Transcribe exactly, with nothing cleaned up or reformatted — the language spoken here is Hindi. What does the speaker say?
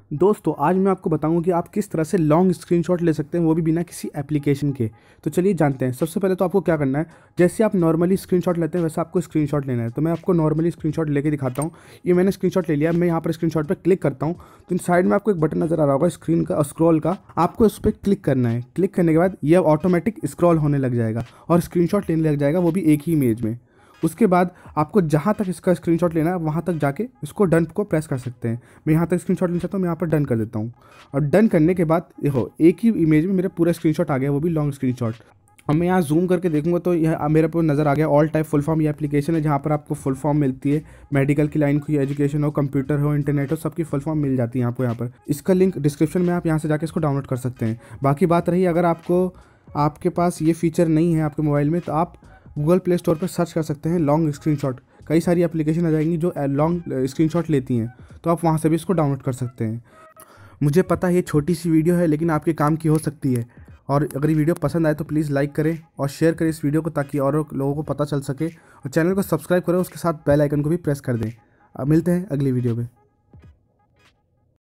दोस्तों आज मैं आपको बताऊंगा कि आप किस तरह से लॉन्ग स्क्रीनशॉट ले सकते हैं, वो भी बिना किसी एप्लीकेशन के। तो चलिए जानते हैं। सबसे पहले तो आपको क्या करना है, जैसे आप नॉर्मली स्क्रीनशॉट लेते हैं वैसे आपको स्क्रीनशॉट लेना है। तो मैं आपको नॉर्मली स्क्रीनशॉट लेके दिखाता हूँ। ये मैंने स्क्रीनशॉट ले लिया। मैं यहाँ पर स्क्रीनशॉट पर क्लिक करता हूँ तो साइड में आपको एक बटन नजर आ रहा होगा स्क्रीन का, स्क्रॉल का। आपको उस पर क्लिक करना है। क्लिक करने के बाद ये ऑटोमेटिक स्क्रॉल होने लग जाएगा और स्क्रीनशॉट लेने लग जाएगा, वो भी एक ही इमेज में। उसके बाद आपको जहाँ तक इसका स्क्रीनशॉट लेना है वहाँ तक जाके इसको डन को प्रेस कर सकते हैं। मैं यहाँ तक स्क्रीनशॉट लेना चाहता हूँ, मैं यहाँ पर डन कर देता हूँ। और डन करने के बाद देखो एक ही इमेज में मेरा पूरा स्क्रीनशॉट आ गया, वो भी लॉन्ग स्क्रीनशॉट। अब मैं यहाँ जूम करके देखूंगा तो यह मेरे को नज़र आ गया ऑल टाइप फुल फॉर्म। ये एप्लीकेशन है जहाँ पर आपको फुल फॉर्म मिलती है। मेडिकल की लाइन की, एजुकेशन हो, कंप्यूटर हो, इंटरनेट हो, सबकी फुल फॉर्म मिल जाती है आपको यहाँ पर। इसका लिंक डिस्क्रिप्शन में, आप यहाँ से जाके इसको डाउनलोड कर सकते हैं। बाकी बात रही अगर आपको आपके पास ये फीचर नहीं है आपके मोबाइल में, तो आप गूगल प्ले स्टोर पर सर्च कर सकते हैं लॉन्ग स्क्रीनशॉट। कई सारी एप्लीकेशन आ जाएंगी जो लॉन्ग स्क्रीनशॉट लेती हैं, तो आप वहाँ से भी इसको डाउनलोड कर सकते हैं। मुझे पता है ये छोटी सी वीडियो है लेकिन आपके काम की हो सकती है। और अगर ये वीडियो पसंद आए तो प्लीज़ लाइक करें और शेयर करें इस वीडियो को, ताकि और लोगों को पता चल सके। और चैनल को सब्सक्राइब करें, उसके साथ बेल आइकन को भी प्रेस कर दें। अब मिलते हैं अगली वीडियो में।